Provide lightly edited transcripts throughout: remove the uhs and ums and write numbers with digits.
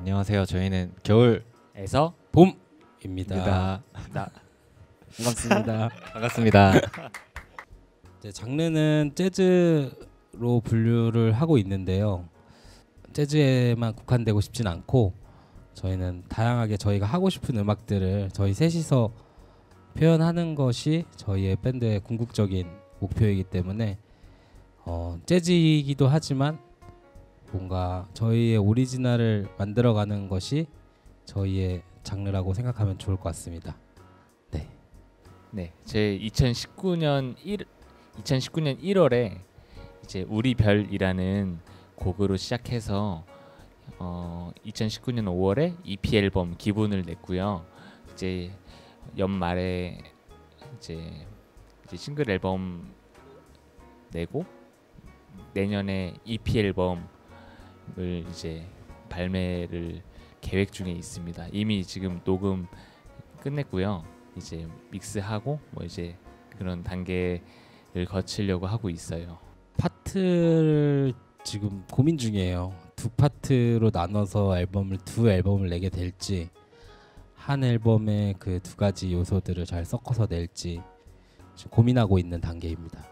안녕하세요. 저희는 겨울에서 봄입니다. 반갑습니다. 반갑습니다. 이제 장르는 재즈로 분류를 하고 있는데요. 재즈에만 국한되고 싶진 않고 저희는 다양하게 저희가 하고 싶은 음악들을 저희 셋이서 표현하는 것이 저희의 밴드의 궁극적인 목표이기 때문에 재즈이기도 하지만 뭔가 저희의 오리지널을 만들어가는 것이 저희의 장르라고 생각하면 좋을 것 같습니다. 네, 제 2019년 1월에 이제 우리 별이라는 곡으로 시작해서 2019년 5월에 EP 앨범 기분을 냈고요. 이제 연말에 이제 싱글 앨범 내고 내년에 EP 앨범을 이제 발매를 계획 중에 있습니다. 이미 지금 녹음 끝냈고요. 이제 믹스하고 뭐 이제 그런 단계를 거치려고 하고 있어요. 파트를 지금 고민 중이에요. 두 파트로 나눠서 두 앨범을 내게 될지 한 앨범에 그 두 가지 요소들을 잘 섞어서 낼지 지금 고민하고 있는 단계입니다.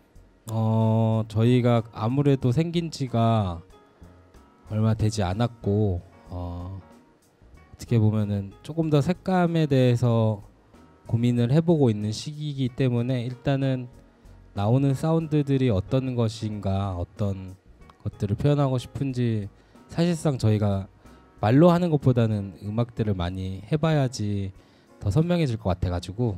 저희가 아무래도 생긴 지가 얼마 되지 않았고 어떻게 보면은 조금 더 색감에 대해서 고민을 해보고 있는 시기이기 때문에 일단은 나오는 사운드들이 어떤 것인가, 어떤 것들을 표현하고 싶은지 사실상 저희가 말로 하는 것보다는 음악들을 많이 해봐야지 더 선명해질 것 같아가지고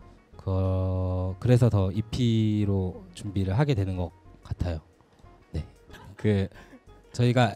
그래서 더 EP로 준비를 하게 되는 것 같아요. 네, 저희가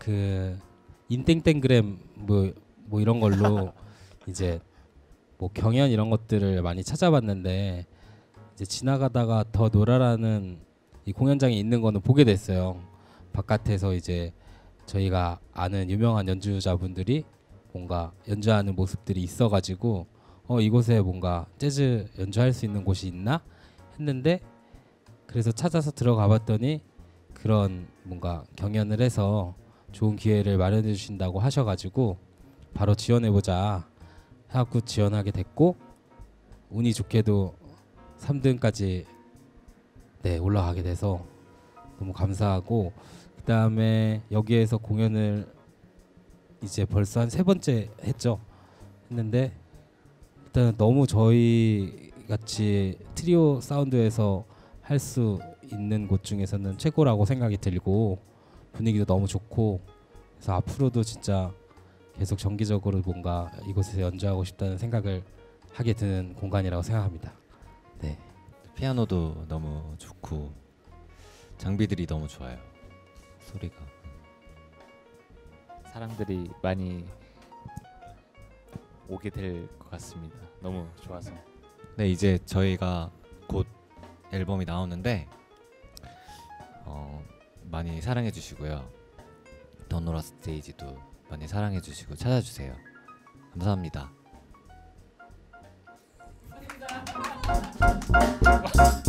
인땡땡그램 뭐 이런 걸로 이제 뭐 경연 이런 것들을 많이 찾아봤는데 이제 지나가다가 더 놀아라는 이 공연장에 있는 거는 보게 됐어요. 바깥에서 이제 저희가 아는 유명한 연주자분들이 뭔가 연주하는 모습들이 있어가지고 이곳에 뭔가 재즈 연주할 수 있는 곳이 있나 했는데 그래서 찾아서 들어가 봤더니 그런 뭔가 경연을 해서 좋은 기회를 마련해 주신다고 하셔가지고 바로 지원해보자 해갖고 지원하게 됐고 운이 좋게도 3등까지 올라가게 돼서 너무 감사하고 그다음에 여기에서 공연을 이제 벌써 한 3번째 했는데 일단 너무 저희 같이 트리오 사운드에서 할 수 있는 곳 중에서는 최고라고 생각이 들고 분위기도 너무 좋고 그래서 앞으로도 진짜 계속 정기적으로 뭔가 이곳에서 연주하고 싶다는 생각을 하게 되는 공간이라고 생각합니다. 네. 피아노도 너무 좋고 장비들이 너무 좋아요. 소리가 사람들이 많이 오게 될 것 같습니다. 너무 좋아서. 네, 이제 저희가 곧 앨범이 나오는데 많이 사랑해 주시고요. 더노라 스테이지도 많이 사랑해 주시고 찾아주세요. 감사합니다.